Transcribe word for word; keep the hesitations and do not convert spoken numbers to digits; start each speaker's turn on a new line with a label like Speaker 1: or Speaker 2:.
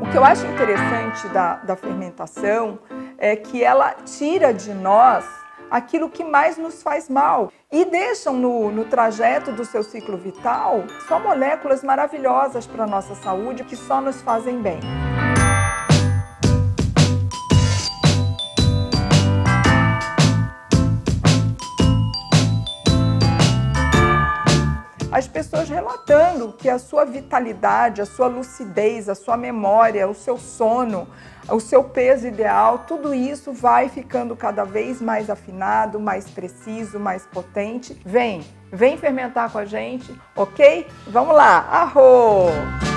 Speaker 1: O que eu acho interessante da, da fermentação é que ela tira de nós aquilo que mais nos faz mal e deixam no, no trajeto do seu ciclo vital só moléculas maravilhosas para a nossa saúde que só nos fazem bem. As pessoas relatando que a sua vitalidade, a sua lucidez, a sua memória, o seu sono, o seu peso ideal, tudo isso vai ficando cada vez mais afinado, mais preciso, mais potente. Vem, vem fermentar com a gente, ok? Vamos lá! Arro!